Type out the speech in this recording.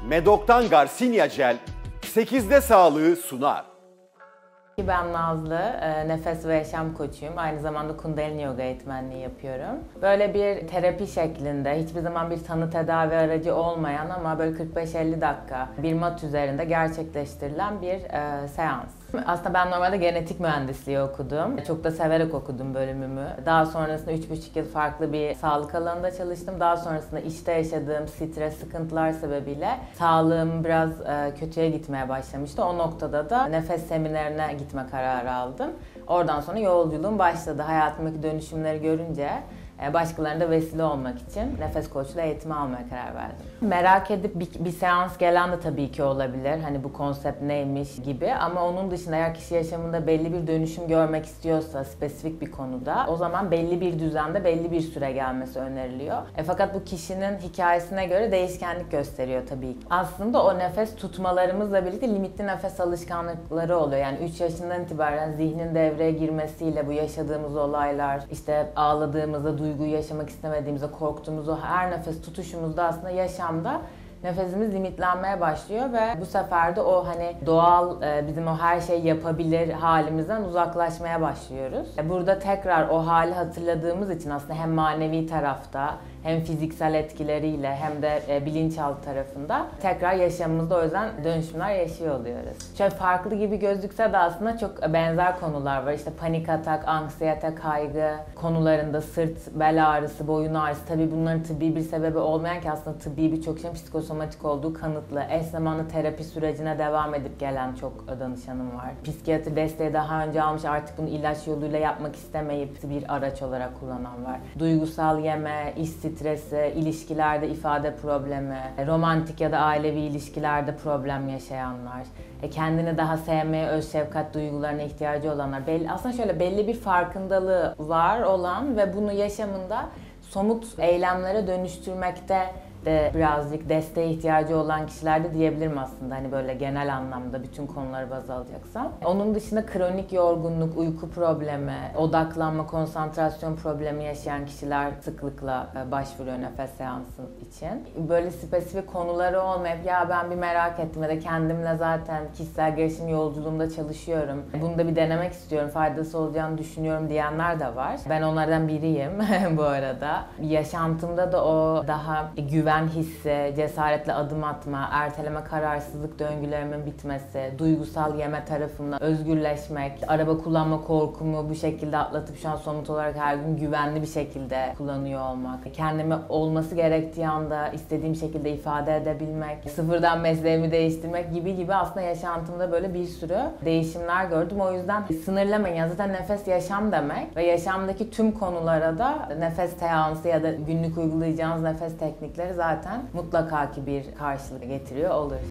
Medok'tan Garcinia Gel 8'de sağlığı sunar. Ben Nazlı, nefes ve yaşam koçuyum. Aynı zamanda Kundalini Yoga eğitmenliği yapıyorum. Böyle bir terapi şeklinde, hiçbir zaman bir tanı tedavi aracı olmayan ama böyle 45-50 dakika bir mat üzerinde gerçekleştirilen bir seans. Aslında ben normalde genetik mühendisliği okudum. Çok da severek okudum bölümümü. Daha sonrasında 3,5 yıl farklı bir sağlık alanında çalıştım. Daha sonrasında işte yaşadığım stres, sıkıntılar sebebiyle sağlığım biraz kötüye gitmeye başlamıştı. O noktada da nefes seminerine gitme kararı aldım. Oradan sonra yolculuğum başladı. Hayatımdaki dönüşümleri görünce başkalarına da vesile olmak için nefes koçluğu eğitimi almaya karar verdim. Merak edip bir seans gelen de tabii ki olabilir. Hani bu konsept neymiş gibi, ama onun dışında eğer kişi yaşamında belli bir dönüşüm görmek istiyorsa spesifik bir konuda, o zaman belli bir düzende belli bir süre gelmesi öneriliyor. Fakat bu kişinin hikayesine göre değişkenlik gösteriyor tabii ki. Aslında o nefes tutmalarımızla birlikte limitli nefes alışkanlıkları oluyor. Yani 3 yaşından itibaren zihnin devreye girmesiyle bu yaşadığımız olaylar, işte ağladığımızda, duyguyu yaşamak istemediğimizde, korktuğumuz o her nefes tutuşumuzda aslında yaşamda nefesimiz limitlenmeye başlıyor ve bu sefer de o hani doğal bizim o her şeyi yapabilir halimizden uzaklaşmaya başlıyoruz. Burada tekrar o hali hatırladığımız için aslında hem manevi tarafta hem fiziksel etkileriyle hem de bilinçaltı tarafında tekrar yaşamımızda o yüzden dönüşümler yaşıyor oluyoruz. Şöyle farklı gibi gözükse de aslında çok benzer konular var. İşte panik atak, anksiyete, kaygı konularında, sırt, bel ağrısı, boyun ağrısı. Tabii bunların tıbbi bir sebebi olmayan ki aslında tıbbi birçok şeyin psikosomatik olduğu kanıtlı. Eş zamanlı terapi sürecine devam edip gelen çok danışanım var. Psikiyatri desteği daha önce almış, artık bunu ilaç yoluyla yapmak istemeyip bir araç olarak kullanan var. Duygusal yeme, iş stresi, ilişkilerde ifade problemi, romantik ya da ailevi ilişkilerde problem yaşayanlar, kendini daha sevmeye, öz şefkat duygularına ihtiyacı olanlar, aslında şöyle belli bir farkındalığı var olan ve bunu yaşamında somut eylemlere dönüştürmekte de birazcık desteğe ihtiyacı olan kişilerde diyebilirim aslında, hani böyle genel anlamda bütün konuları baz alacaksam. Onun dışında kronik yorgunluk, uyku problemi, odaklanma, konsantrasyon problemi yaşayan kişiler sıklıkla başvuruyor nefes seansı için. Böyle spesifik konuları olmayıp ya ben bir merak ettim ya da kendimle zaten kişisel gelişim yolculuğumda çalışıyorum, bunu da bir denemek istiyorum, faydası olacağını düşünüyorum diyenler de var. Ben onlardan biriyim bu arada. Yaşantımda da o daha güven hissi, cesaretle adım atma, erteleme, kararsızlık döngülerimin bitmesi, duygusal yeme tarafından özgürleşmek, araba kullanma korkumu bu şekilde atlatıp şu an somut olarak her gün güvenli bir şekilde kullanıyor olmak, kendimi olması gerektiği anda istediğim şekilde ifade edebilmek, sıfırdan mesleğimi değiştirmek gibi aslında yaşantımda böyle bir sürü değişimler gördüm. O yüzden sınırlamayın. Ya zaten nefes yaşam demek ve yaşamdaki tüm konulara da nefes seansı ya da günlük uygulayacağınız nefes teknikleri zaten mutlaka ki bir karşılık getiriyor olur.